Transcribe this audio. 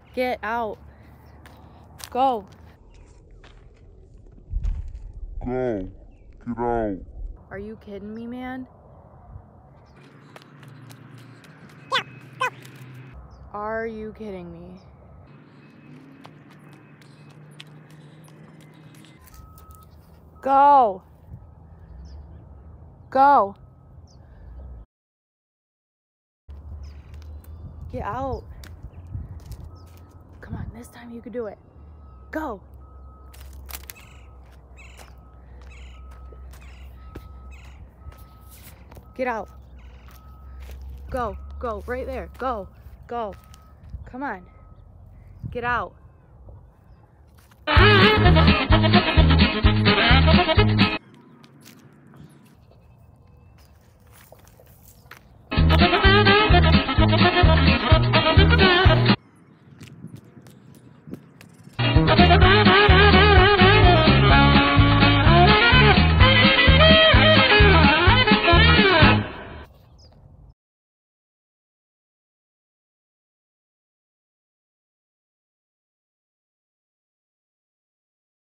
Get out. Go. Go. Get out. Are you kidding me, man? Are you kidding me? Go. Go. Get out. Come on, this time you can do it. Go. Get out. Go, go, right there. Go, go. Come on. Get out.